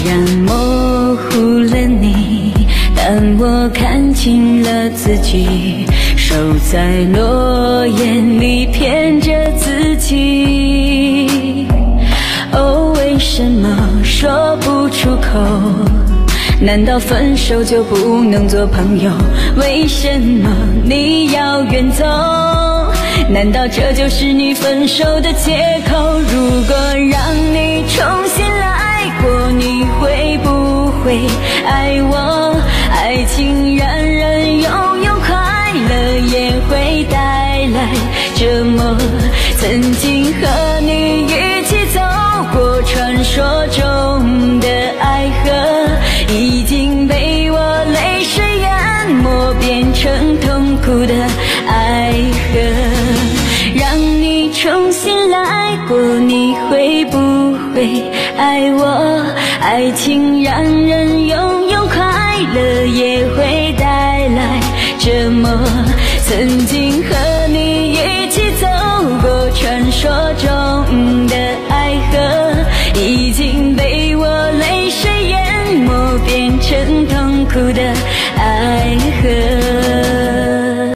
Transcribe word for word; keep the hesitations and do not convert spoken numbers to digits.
然模糊了你，但我看清了自己，守在诺言里骗着自己。哦，为什么说不出口？难道分手就不能做朋友？为什么你要远走？难道这就是你分手的借口？如果让你重新来过，你会不会爱我？爱情让人拥有快乐，也会带来折磨。曾经和你一起走过传说中的爱河，已经被我泪水淹没，变成痛苦的爱河。让你重新来过，你会不会爱我？爱情让人拥有快乐，也会带来折磨。曾经和你一起走过传说中的爱河，已经被我泪水淹没，变成痛苦的